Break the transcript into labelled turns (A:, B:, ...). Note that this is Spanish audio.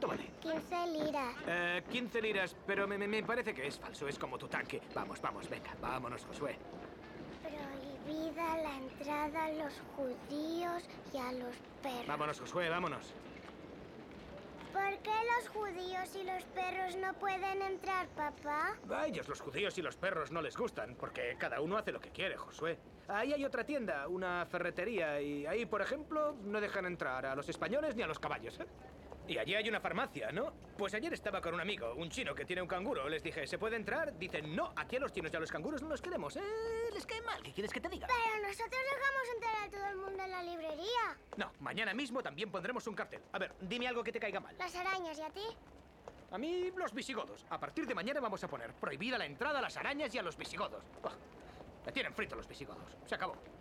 A: ¿Cuánto vale?
B: 15 liras.
A: 15 liras, pero me parece que es falso. Es como tu tanque. Vamos, venga. Vámonos, Josué.
B: Prohibida la entrada a los judíos y a los perros.
A: Vámonos, Josué, vámonos.
B: ¿Por qué los judíos y los perros no pueden entrar, papá?
A: A ellos los judíos y los perros no les gustan, porque cada uno hace lo que quiere, Josué. Ahí hay otra tienda, una ferretería, y ahí, por ejemplo, no dejan entrar a los españoles ni a los caballos, ¿eh? Y allí hay una farmacia, ¿no? Pues ayer estaba con un amigo, un chino que tiene un canguro. Les dije, ¿se puede entrar? Dicen, no, aquí a los chinos y a los canguros no los queremos, ¿eh? Les cae mal, ¿qué quieres que te diga?
B: Pero nosotros dejamos entrar a todo el mundo en la librería.
A: No, mañana mismo también pondremos un cartel. A ver, dime algo que te caiga mal.
B: Las arañas, ¿y a ti?
A: A mí, los visigodos. A partir de mañana vamos a poner prohibida la entrada a las arañas y a los visigodos. Bah, me tienen frito los visigodos. Se acabó.